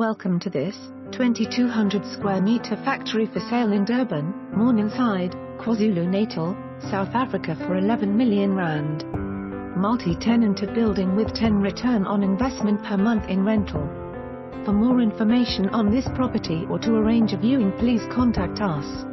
Welcome to this 2200 square meter factory for sale in Durban, Morningside, KwaZulu Natal, South Africa for R11 million. Multi-tenanted building with 10 return on investment per month in rental. For more information on this property or to arrange a viewing, please contact us.